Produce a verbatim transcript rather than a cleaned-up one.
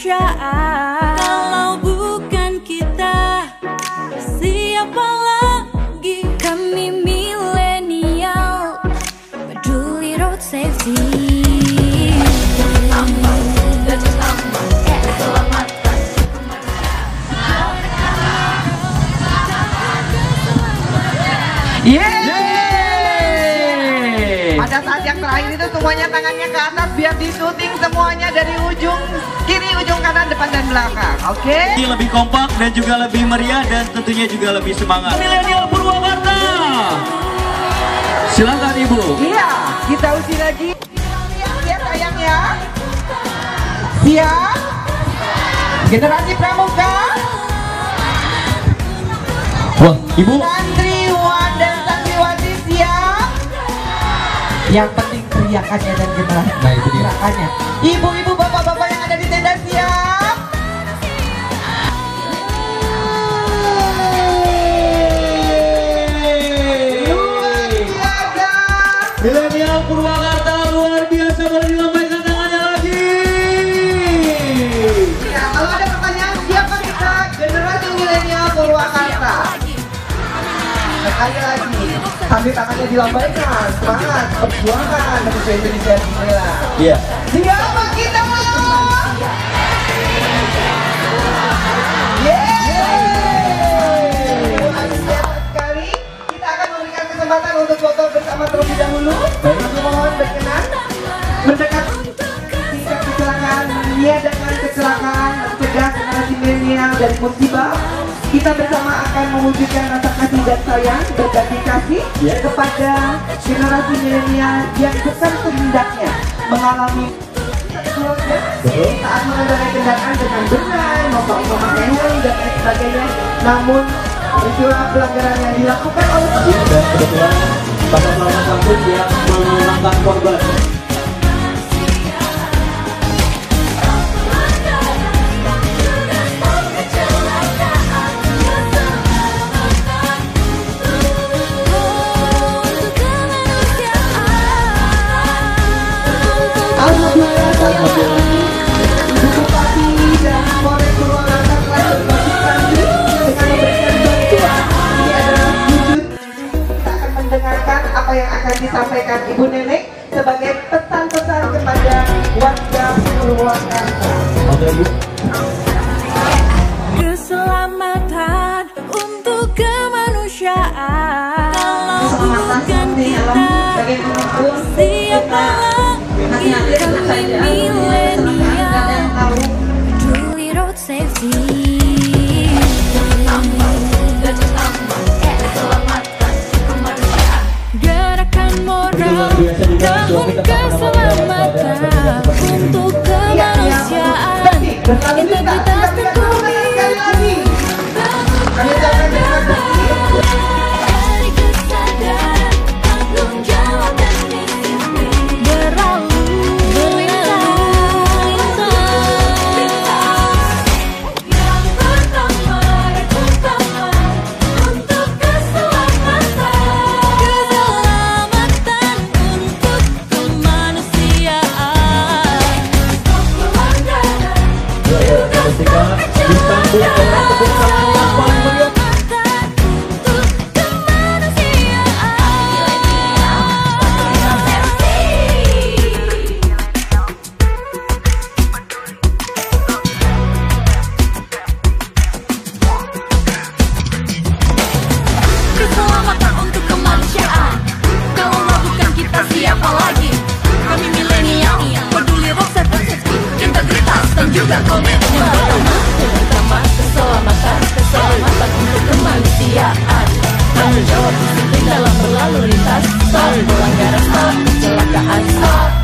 kemanusiaan. Kalau bukan kita, siapa lagi? Kami milenial, peduli road safety. Yeay! Pada saat yang terakhir itu semuanya tangannya ke atas biar disuting semuanya dari ujung kiri, ujung kanan, depan dan belakang. Oke? Okay? Lebih kompak dan juga lebih meriah dan tentunya juga lebih semangat. Milenial Purwakarta. Silakan Ibu. Iya, kita uji lagi. Siap sayang ya. Siap. Generasi Pramuka. Wah, Ibu. Santriwan dan santriwati siap. Yang penting teriakannya dan generasi. Nah, itu dia. Gerakannya. Ibu-ibu, bapak-bapak yang ada di tenda siap. Luar biasa. Milenial Purwakarta luar biasa, boleh dilambaikan tangannya lagi. Ya, kalau ada pertanyaan siapa kita generasi milenial Purwakarta? Sekali lagi, sambil tangannya dilambaikan, semangat, perjuangan menuju Indonesia Raya. Iya. Siapa kita? Yeay! Sekali, kita akan memberikan kesempatan untuk foto bersama terlebih dahulu. Kami mohon berkenan mendekat tingkat kecelakaan, meniadakan kecelakaan, mencegah generasi milenial dari musibah. Kita bersama akan mewujudkan rasa kasih dan sayang, berbagi kasih yeah. kepada generasi milenial yang bukan kehendaknya mengalami keluarga saat mengendarai kendaraan dengan benar, memakai helm dan lain sebagainya. Namun peristiwa pelanggaran yang dilakukan oleh Ya, dan kebetulan Bapak Selamat Sambut yang mengangkat korban. Bupati dan Polres Purwakarta telah berbagi dengan memberikan bantuan. Ini adalah wujud. Kita akan mendengarkan apa yang akan disampaikan Ibu Nenek sebagai pesan-pesan kepada warga Purwakarta. Oke, Bu. Keselamatan untuk kemanusiaan. Kalau bukan kita, siapa lagi? Kami milenial, peduli road safety. Gerakan moral tahun keselamatan untuk kemanusiaan. Integritas dan komitmen. Dari kesadaran, tanggung jawab dan disiplin. Berlalu, berlintas. Yang pertama dan utama untuk keselamatan. Keselamatan untuk kemanusiaan. Stop pelanggaran, juga stop kecelakaan. Keselamatan untuk kemanusiaan. Kalau bukan kita siapa lagi? Kami milenial, peduli road safety, integritas dan juga komitmen. Terutama keselamatan, keselamatan untuk kemanusiaan. Tanggung jawab disiplin dalam berlalu lintas. Stop pelanggaran, stop kecelakaan, stop